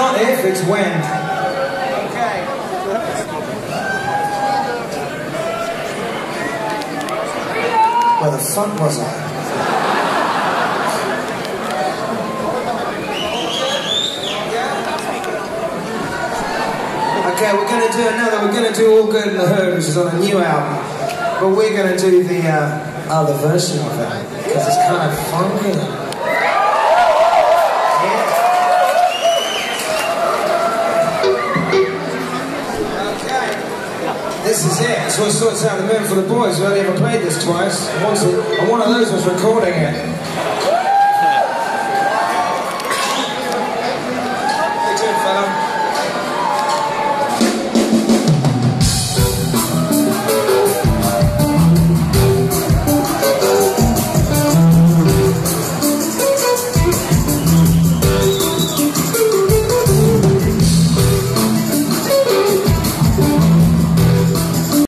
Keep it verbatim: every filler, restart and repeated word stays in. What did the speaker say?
not if, it's when. Okay. Where the fuck was I? Okay, we're going to do another, we're going to do All Good in the Hood, which is on a new album. But we're going to do the uh, other version of that, because it's kind of funky. Yeah. Okay. This is it. That's what sorts out the moon for the boys. We've only ever played this twice. Once, and one of those was recording it.